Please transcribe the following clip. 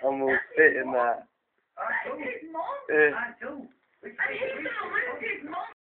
I'm all spitting that. More? Yeah. And he